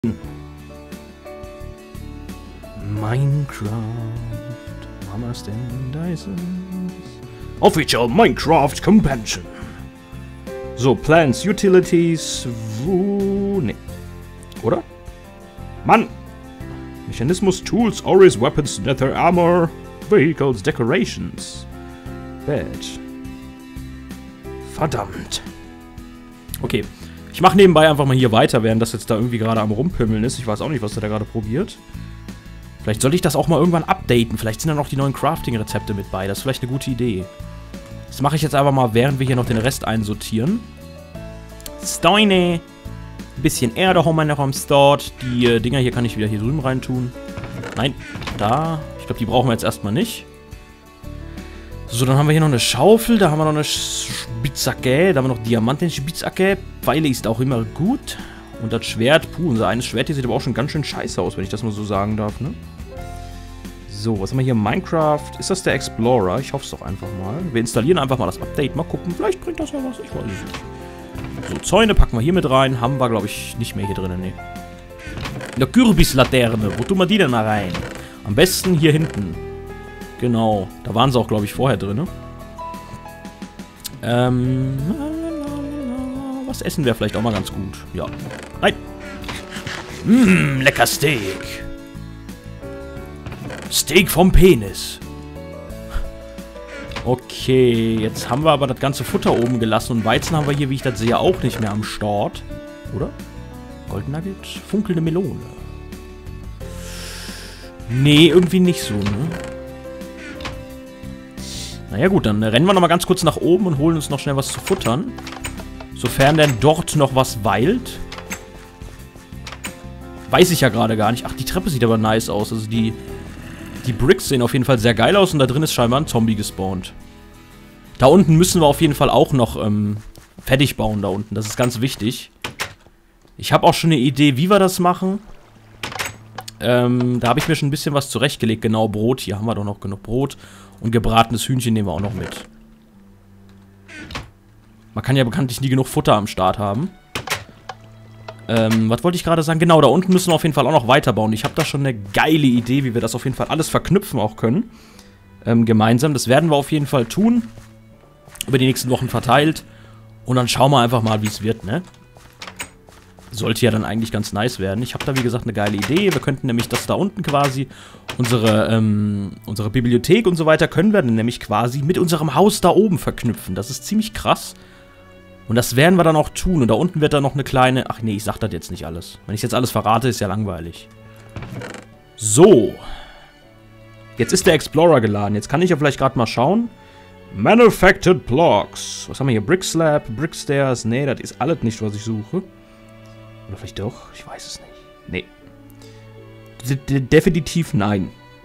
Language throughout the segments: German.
Minecraft. Mamas and Dysons. Official Minecraft Convention. So, Plants, Utilities, ne. Oder? Mann! Mechanismus, Tools, Auras, Weapons, Nether, Armor, Vehicles, Decorations. Bad. Verdammt. Okay. Ich mache nebenbei einfach mal hier weiter, während das jetzt da irgendwie gerade am Rumpimmeln ist. Ich weiß auch nicht, was der da gerade probiert. Vielleicht sollte ich das auch mal irgendwann updaten. Vielleicht sind da noch die neuen Crafting-Rezepte mit bei. Das ist vielleicht eine gute Idee. Das mache ich jetzt einfach mal, während wir hier noch den Rest einsortieren. Steine. Ein bisschen Erde haben wir noch am Start. Die Dinger hier kann ich wieder hier drüben reintun. Nein, da. Ich glaube, die brauchen wir jetzt erstmal nicht. So, dann haben wir hier noch eine Schaufel. Da haben wir noch eine Spitzhacke. Da haben wir noch Diamanten-Spitzhacke. Pfeile ist auch immer gut. Und das Schwert, puh, unser eines Schwert hier sieht aber auch schon ganz schön scheiße aus, wenn ich das mal so sagen darf, ne? So, was haben wir hier? Minecraft. Ist das der Explorer? Ich hoffe es doch einfach mal. Wir installieren einfach mal das Update. Mal gucken, vielleicht bringt das ja was. Ich weiß es nicht. So, Zäune packen wir hier mit rein. Haben wir, glaube ich, nicht mehr hier drin, ne? Eine Kürbislaterne. Wo tun wir die denn mal rein? Am besten hier hinten. Genau. Da waren sie auch, glaube ich, vorher drin, ne? Was essen wäre vielleicht auch mal ganz gut. Ja. Nein. Lecker Steak. Steak vom Penis. Okay, jetzt haben wir aber das ganze Futter oben gelassen. Und Weizen haben wir hier, wie ich das sehe, auch nicht mehr am Start. Oder? Golden Nugget? Funkelnde Melone. Nee, irgendwie nicht so, ne? Naja gut, dann rennen wir nochmal ganz kurz nach oben und holen uns noch schnell was zu futtern. Sofern denn dort noch was weilt. Weiß ich ja gerade gar nicht. Ach, die Treppe sieht aber nice aus. Also die Bricks sehen auf jeden Fall sehr geil aus. Und da drin ist scheinbar ein Zombie gespawnt. Da unten müssen wir auf jeden Fall auch noch fertig bauen da unten. Das ist ganz wichtig. Ich habe auch schon eine Idee, wie wir das machen. Da habe ich mir schon ein bisschen was zurechtgelegt. Genau, Brot. Hier haben wir doch noch genug Brot. Und gebratenes Hühnchen nehmen wir auch noch mit. Man kann ja bekanntlich nie genug Futter am Start haben. Was wollte ich gerade sagen? Genau, da unten müssen wir auf jeden Fall auch noch weiterbauen. Ich habe da schon eine geile Idee, wie wir das auf jeden Fall alles verknüpfen auch können. Gemeinsam. Das werden wir auf jeden Fall tun. Über die nächsten Wochen verteilt. Und dann schauen wir einfach mal, wie es wird, ne? Sollte ja dann eigentlich ganz nice werden. Ich habe da, wie gesagt, eine geile Idee. Wir könnten nämlich das da unten quasi, unsere Bibliothek und so weiter, können wir dann nämlich quasi mit unserem Haus da oben verknüpfen. Das ist ziemlich krass. Und das werden wir dann auch tun. Und da unten wird dann noch eine kleine... Ach nee, ich sag das jetzt nicht alles. Wenn ich jetzt alles verrate, ist ja langweilig. So. Jetzt ist der Explorer geladen. Jetzt kann ich ja vielleicht gerade mal schauen. Manufactured Blocks. Was haben wir hier? Brick Slab, Brick Stairs. Nee, das ist alles nicht, was ich suche. Oder vielleicht doch? Ich weiß es nicht. Nee. Definitiv nein.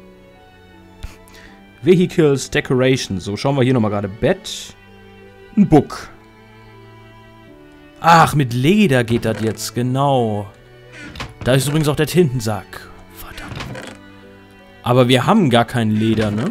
Vehicles, Decorations. So, schauen wir hier nochmal gerade. Bett. Ein Book. Ach, mit Leder geht das jetzt, genau. Da ist übrigens auch der Tintensack. Verdammt. Aber wir haben gar kein Leder, ne?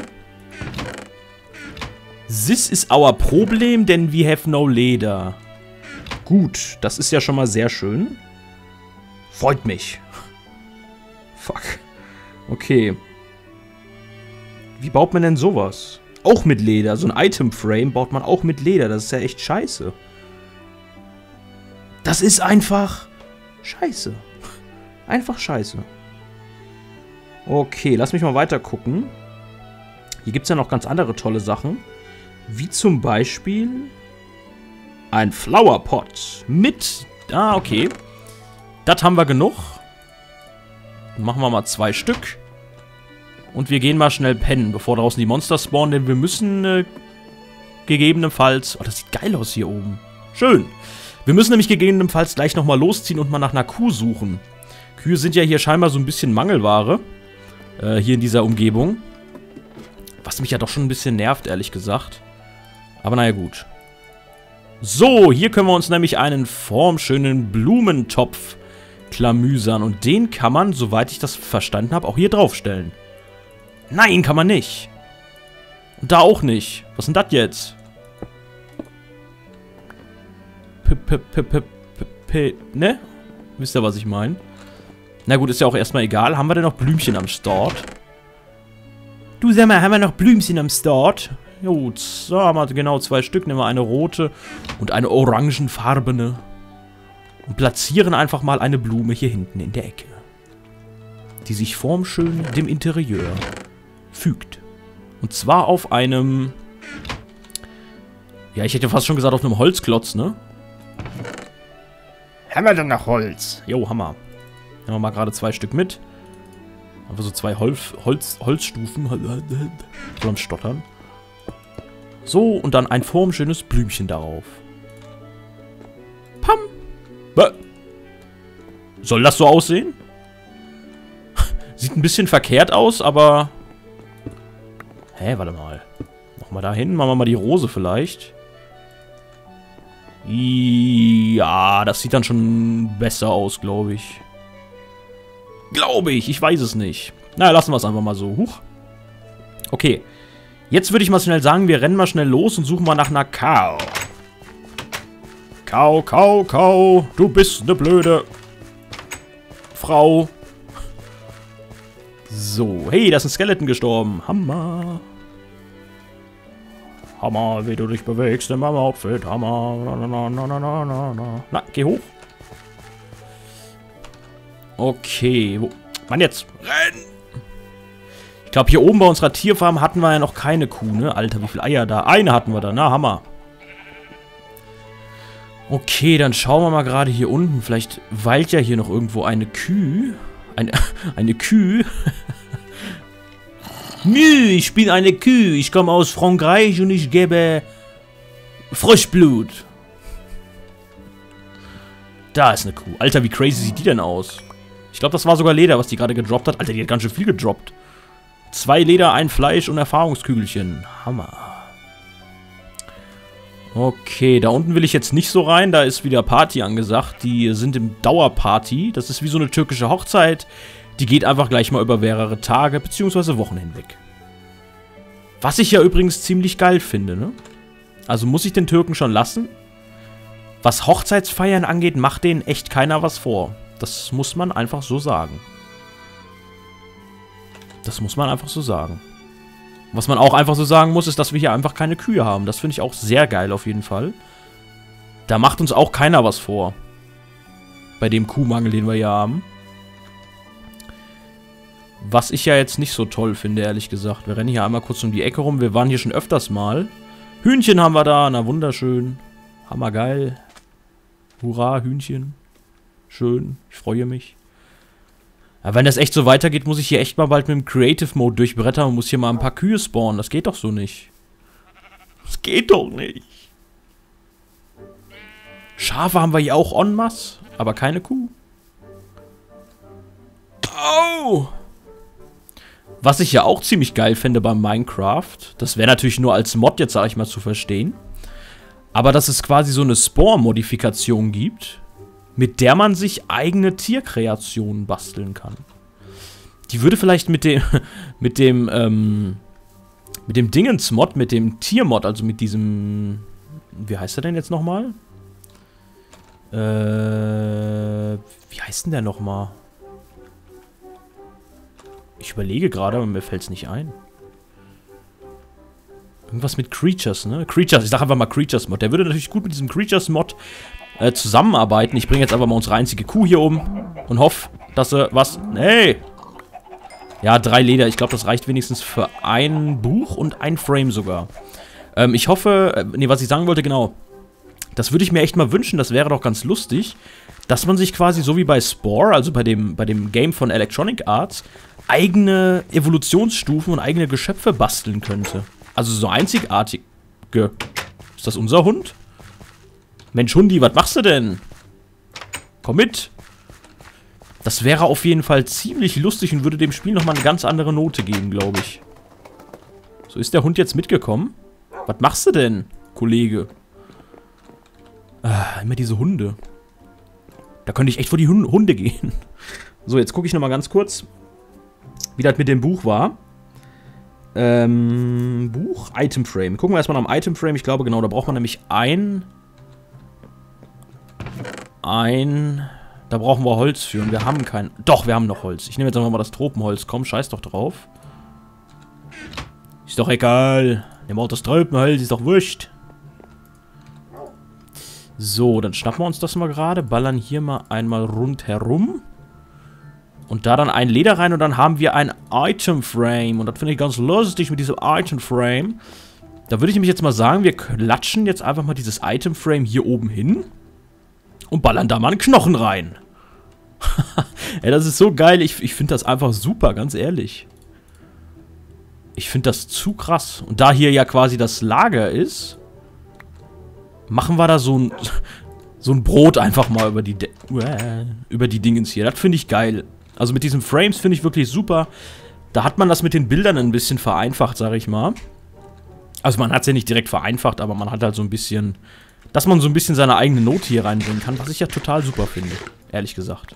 This is our problem, denn we have no Leder. Gut, das ist ja schon mal sehr schön. Freut mich. Fuck. Okay. Wie baut man denn sowas? Auch mit Leder. So ein Item-Frame baut man auch mit Leder. Das ist ja echt scheiße. Das ist einfach scheiße. Einfach scheiße. Okay, lass mich mal weiter gucken. Hier gibt es ja noch ganz andere tolle Sachen. Wie zum Beispiel ein Flowerpot mit... Ah, okay. Das haben wir genug. Dann machen wir mal 2 Stück. Und wir gehen mal schnell pennen, bevor draußen die Monster spawnen. Denn wir müssen gegebenenfalls... Oh, das sieht geil aus hier oben. Schön. Wir müssen nämlich gegebenenfalls gleich nochmal losziehen und mal nach einer Kuh suchen. Kühe sind ja hier scheinbar so ein bisschen Mangelware. Hier in dieser Umgebung. Was mich ja doch schon ein bisschen nervt, ehrlich gesagt. Aber naja, gut. So, hier können wir uns nämlich einen formschönen Blumentopf klamüsern. Und den kann man, soweit ich das verstanden habe, auch hier draufstellen. Nein, kann man nicht. Und da auch nicht. Was ist denn das jetzt? Ne? Wisst ihr, was ich meine? Na gut, ist ja auch erstmal egal. Haben wir denn noch Blümchen am Start? Du, sag mal, haben wir noch Blümchen am Start? Jo, so haben wir genau 2 Stück. Nehmen wir eine rote und eine orangenfarbene. Und platzieren einfach mal eine Blume hier hinten in der Ecke. Die sich formschön dem Interieur fügt. Und zwar auf einem... Ja, ich hätte fast schon gesagt auf einem Holzklotz, ne? Haben wir denn noch Holz? Jo, Hammer. Nehmen wir mal gerade 2 Stück mit. Einfach so 2 Holzstufen. So am Stottern. So, und dann ein formschönes Blümchen darauf. Pam! Bäh. Soll das so aussehen? Sieht ein bisschen verkehrt aus, aber... Hä, warte mal. Nochmal dahin. Machen wir mal die Rose vielleicht. Ja, das sieht dann schon besser aus, glaube ich. Ich weiß es nicht. Na, lassen wir es einfach mal so. Huch. Okay. Jetzt würde ich mal schnell sagen, wir rennen mal schnell los und suchen mal nach einer Kau. Kau. Du bist eine blöde Frau. So. Hey, da ist ein Skeleton gestorben. Hammer. Hammer, wie du dich bewegst in meinem Outfit. Hammer. Na, geh hoch. Okay. Wo? Mann, jetzt. Renn! Ich glaube, hier oben bei unserer Tierfarm hatten wir ja noch keine Kuh, ne? Alter, wie viele Eier da? Eine hatten wir da. Na, Hammer. Okay, dann schauen wir mal gerade hier unten. Vielleicht weilt ja hier noch irgendwo eine Kühe. Eine Kühe? Nö, ich bin eine Kühe. Ich komme aus Frankreich und ich gebe Frischblut. Da ist eine Kuh. Alter, wie crazy sieht die denn aus? Ich glaube, das war sogar Leder, was die gerade gedroppt hat. Alter, die hat ganz schön viel gedroppt. 2 Leder, 1 Fleisch und Erfahrungskügelchen. Hammer. Okay, da unten will ich jetzt nicht so rein. Da ist wieder Party angesagt. Die sind im Dauerparty. Das ist wie so eine türkische Hochzeit. Die geht einfach gleich mal über mehrere Tage bzw. Wochen hinweg. Was ich ja übrigens ziemlich geil finde, ne? Also muss ich den Türken schon lassen. Was Hochzeitsfeiern angeht, macht denen echt keiner was vor. Das muss man einfach so sagen. Das muss man einfach so sagen. Was man auch einfach so sagen muss, ist, dass wir hier einfach keine Kühe haben. Das finde ich auch sehr geil auf jeden Fall. Da macht uns auch keiner was vor. Bei dem Kuhmangel, den wir hier haben. Was ich ja jetzt nicht so toll finde, ehrlich gesagt. Wir rennen hier einmal kurz um die Ecke rum. Wir waren hier schon öfters mal. Hühnchen haben wir da. Na, wunderschön. Hammergeil. Hurra, Hühnchen. Schön. Ich freue mich. Aber wenn das echt so weitergeht, muss ich hier echt mal bald mit dem Creative Mode durchbrettern und muss hier mal ein paar Kühe spawnen. Das geht doch so nicht. Das geht doch nicht. Schafe haben wir hier auch en masse, aber keine Kuh. Au! Was ich ja auch ziemlich geil fände beim Minecraft, das wäre natürlich nur als Mod jetzt, sag ich mal, zu verstehen, aber dass es quasi so eine Spore-Modifikation gibt, mit der man sich eigene Tierkreationen basteln kann. Die würde vielleicht mit dem Dingens-Mod, mit dem Tier-Mod, also mit diesem, wie heißt der denn jetzt nochmal? Wie heißt denn der nochmal? Ich überlege gerade, aber mir fällt es nicht ein. Irgendwas mit Creatures, ne? Creatures, ich sage einfach mal Creatures-Mod. Der würde natürlich gut mit diesem Creatures-Mod zusammenarbeiten. Ich bringe jetzt einfach mal unsere einzige Kuh hier um und hoffe, dass sie was... Hey! Ja, 3 Leder. Ich glaube, das reicht wenigstens für ein Buch und ein Frame sogar. Ich hoffe... nee, was ich sagen wollte, genau. Das würde ich mir echt mal wünschen. Das wäre doch ganz lustig, dass man sich quasi so wie bei Spore, also bei dem Game von Electronic Arts, eigene Evolutionsstufen und eigene Geschöpfe basteln könnte. Also so einzigartige. Ist das unser Hund? Mensch, Hundi, was machst du denn? Komm mit. Das wäre auf jeden Fall ziemlich lustig und würde dem Spiel nochmal eine ganz andere Note geben, glaube ich. So, ist der Hund jetzt mitgekommen? Was machst du denn, Kollege? Ah, immer diese Hunde. Da könnte ich echt vor die Hunde gehen. So, jetzt gucke ich nochmal ganz kurz, wie das mit dem Buch war. Buch, Item Frame. Gucken wir erstmal nach dem Item Frame. Ich glaube, genau, da braucht man nämlich ein Da brauchen wir Holz für und wir haben kein... Doch, wir haben noch Holz. Ich nehme jetzt einfach mal das Tropenholz. Komm, scheiß doch drauf. Ist doch egal. Nehmen wir auch das Tropenholz, ist doch wurscht. So, dann schnappen wir uns das mal gerade. Ballern hier mal einmal rundherum. Und da dann ein Leder rein und dann haben wir ein Item Frame. Und das finde ich ganz lustig mit diesem Item Frame. Da würde ich nämlich jetzt mal sagen, wir klatschen jetzt einfach mal dieses Item Frame hier oben hin. Und ballern da mal einen Knochen rein. Ey, das ist so geil. Ich finde das einfach super, ganz ehrlich. Ich finde das zu krass. Und da hier ja quasi das Lager ist, machen wir da so ein Brot einfach mal über die Dingens hier. Das finde ich geil. Also mit diesen Frames finde ich wirklich super. Da hat man das mit den Bildern ein bisschen vereinfacht, sage ich mal. Also man hat es ja nicht direkt vereinfacht, aber man hat halt so ein bisschen... Dass man so ein bisschen seine eigene Note hier reinbringen kann, was ich ja total super finde. Ehrlich gesagt.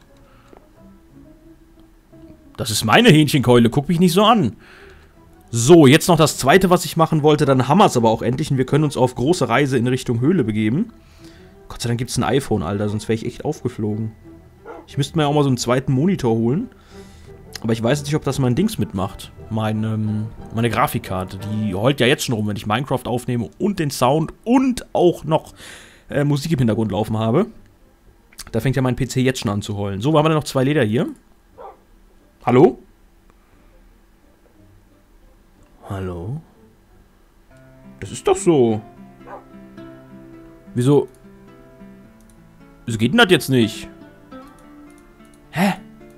Das ist meine Hähnchenkeule, guck mich nicht so an. So, jetzt noch das zweite, was ich machen wollte, dann haben wir es aber auch endlich und wir können uns auf große Reise in Richtung Höhle begeben. Gott sei Dank gibt es ein iPhone, Alter, sonst wäre ich echt aufgeflogen. Ich müsste mir ja auch mal so einen zweiten Monitor holen. Aber ich weiß jetzt nicht, ob das mein Dings mitmacht. Meine Grafikkarte, die heult ja jetzt schon rum, wenn ich Minecraft aufnehme und den Sound und auch noch Musik im Hintergrund laufen habe. Da fängt ja mein PC jetzt schon an zu heulen. So, haben wir dann noch 2 Leder hier. Hallo? Hallo? Das ist doch so. Wieso geht denn das jetzt nicht? Hä?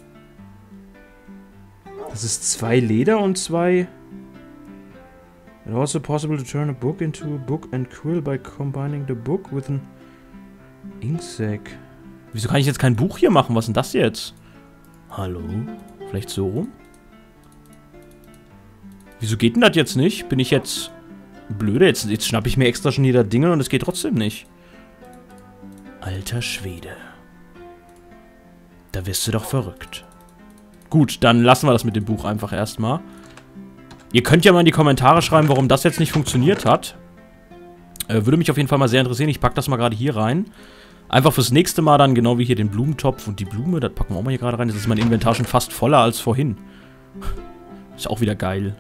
Das ist 2 Leder und 2... It's also possible to turn a book into a book and quill by combining the book with an inksac. Wieso kann ich jetzt kein Buch hier machen? Was ist denn das jetzt? Hallo? Vielleicht so rum? Wieso geht denn das jetzt nicht? Bin ich jetzt blöde? Jetzt schnappe ich mir extra schon jeder Dinge und es geht trotzdem nicht. Alter Schwede. Da wirst du doch verrückt. Gut, dann lassen wir das mit dem Buch einfach erstmal. Ihr könnt ja mal in die Kommentare schreiben, warum das jetzt nicht funktioniert hat. Würde mich auf jeden Fall mal sehr interessieren. Ich packe das mal gerade hier rein. Einfach fürs nächste Mal dann, genau wie hier den Blumentopf und die Blume. Das packen wir auch mal hier gerade rein. Jetzt ist mein Inventar schon fast voller als vorhin. Ist auch wieder geil.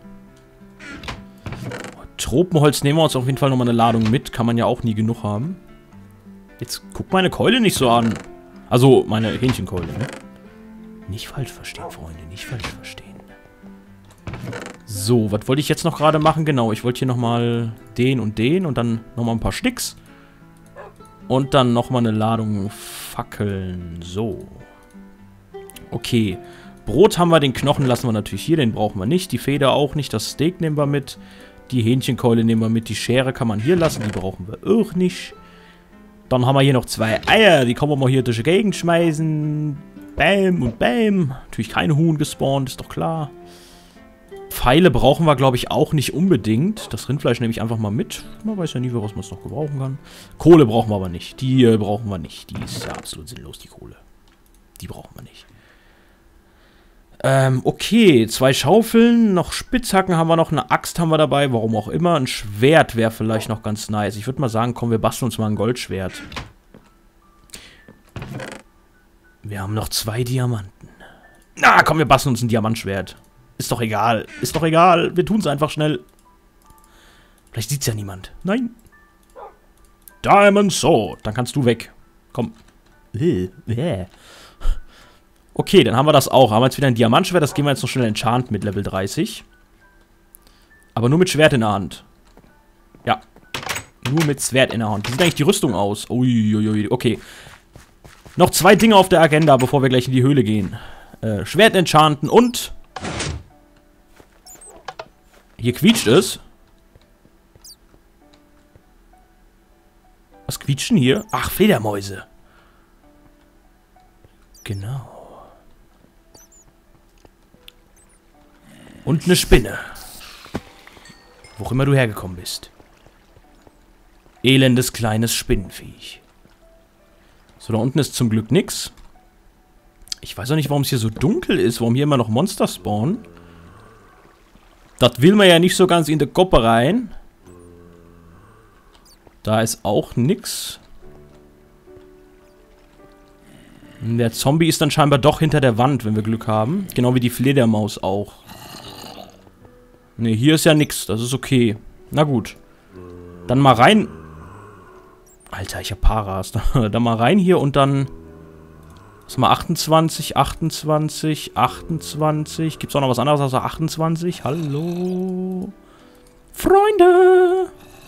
Tropenholz nehmen wir uns auf jeden Fall nochmal eine Ladung mit. Kann man ja auch nie genug haben. Jetzt guck meine Keule nicht so an. Also, meine Hähnchenkeule, ne? Nicht falsch verstehen, Freunde. Nicht falsch verstehen. So, was wollte ich jetzt noch gerade machen? Genau, ich wollte hier nochmal den und dann nochmal ein paar Sticks. Und dann nochmal eine Ladung Fackeln. So. Okay. Brot haben wir, den Knochen lassen wir natürlich hier, den brauchen wir nicht. Die Feder auch nicht, das Steak nehmen wir mit. Die Hähnchenkeule nehmen wir mit, die Schere kann man hier lassen, die brauchen wir auch nicht. Dann haben wir hier noch 2 Eier, die kann man mal hier durch die Gegend schmeißen. Bam und bam. Natürlich keine Huhn gespawnt, ist doch klar. Pfeile brauchen wir, glaube ich, auch nicht unbedingt. Das Rindfleisch nehme ich einfach mal mit. Man weiß ja nie, für was man es noch gebrauchen kann. Kohle brauchen wir aber nicht. Die brauchen wir nicht. Die ist ja absolut sinnlos, die Kohle. Die brauchen wir nicht. Okay. 2 Schaufeln, noch Spitzhacken haben wir noch, eine Axt haben wir dabei, warum auch immer. Ein Schwert wäre vielleicht noch ganz nice. Ich würde mal sagen, komm, wir basteln uns mal ein Goldschwert. Wir haben noch 2 Diamanten. Na, komm, wir basteln uns ein Diamantschwert. Ist doch egal. Ist doch egal. Wir tun es einfach schnell. Vielleicht sieht es ja niemand. Nein. Diamond Sword. Dann kannst du weg. Komm. Okay, dann haben wir das auch. Haben wir jetzt wieder ein Diamantschwert. Das gehen wir jetzt noch schnell enchant mit Level 30. Aber nur mit Schwert in der Hand. Ja. Nur mit Schwert in der Hand. Wie sieht eigentlich die Rüstung aus? Uiuiui. Okay. Noch 2 Dinge auf der Agenda, bevor wir gleich in die Höhle gehen. Schwert enchanten und... Hier quietscht es. Was quietschen hier? Ach, Fledermäuse. Genau. Und eine Spinne. Wo auch immer du hergekommen bist. Elendes kleines Spinnenviech. So, da unten ist zum Glück nix. Ich weiß auch nicht, warum es hier so dunkel ist. Warum hier immer noch Monster spawnen. Das will man ja nicht so ganz in die Koppe rein. Da ist auch nix. Der Zombie ist dann scheinbar doch hinter der Wand, wenn wir Glück haben. Genau wie die Fledermaus auch. Ne, hier ist ja nix. Das ist okay. Na gut. Dann mal rein. Alter, ich hab Paras. Dann mal rein hier und dann... Was mal 28, 28, 28. Gibt's auch noch was anderes außer 28? Hallo? Freunde!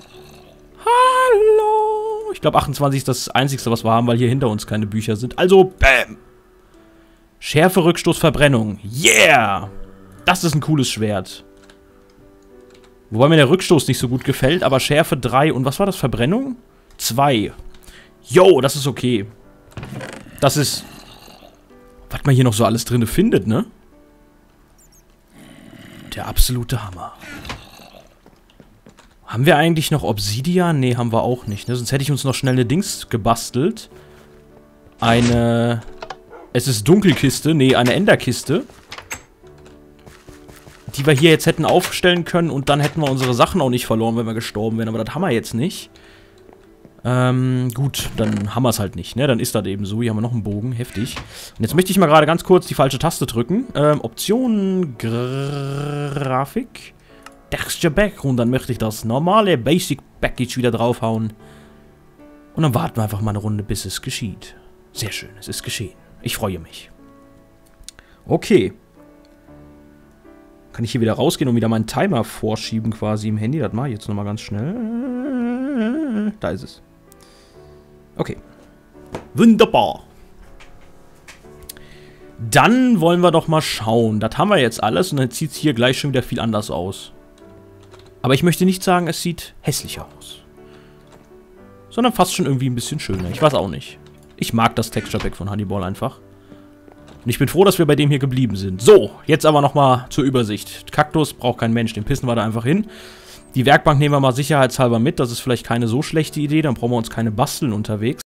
Hallo! Ich glaube 28 ist das Einzige, was wir haben, weil hier hinter uns keine Bücher sind. Also, bam! Schärfe, Rückstoß, Verbrennung. Yeah! Das ist ein cooles Schwert. Wobei mir der Rückstoß nicht so gut gefällt, aber Schärfe 3 und was war das? Verbrennung? 2. Yo, das ist okay. Das ist... Was man hier noch so alles drin findet, ne? Der absolute Hammer. Haben wir eigentlich noch Obsidian? Ne, haben wir auch nicht, ne? Sonst hätte ich uns noch schnell eine Dings gebastelt. Eine... Es ist Dunkelkiste. Ne, eine Enderkiste. Die wir hier jetzt hätten aufstellen können und dann hätten wir unsere Sachen auch nicht verloren, wenn wir gestorben wären. Aber das haben wir jetzt nicht. Gut, dann haben wir es halt nicht, ne? Dann ist das eben so. Hier haben wir noch einen Bogen. Heftig. Und jetzt möchte ich mal gerade ganz kurz die falsche Taste drücken. Option Grafik. Texture Back. Und dann möchte ich das normale Basic Package wieder draufhauen. Und dann warten wir einfach mal eine Runde, bis es geschieht. Sehr schön, es ist geschehen. Ich freue mich. Okay. Kann ich hier wieder rausgehen und wieder meinen Timer vorschieben quasi im Handy? Das mache ich jetzt nochmal ganz schnell. Da ist es. Okay. Wunderbar. Dann wollen wir doch mal schauen. Das haben wir jetzt alles und dann sieht es hier gleich schon wieder viel anders aus. Aber ich möchte nicht sagen, es sieht hässlicher aus. Sondern fast schon irgendwie ein bisschen schöner. Ich weiß auch nicht. Ich mag das Texture Pack von Honeyball einfach. Und ich bin froh, dass wir bei dem hier geblieben sind. So, jetzt aber nochmal zur Übersicht. Kaktus braucht kein Mensch, den pissen wir da einfach hin. Die Werkbank nehmen wir mal sicherheitshalber mit. Das ist vielleicht keine so schlechte Idee. Dann brauchen wir uns keine basteln unterwegs.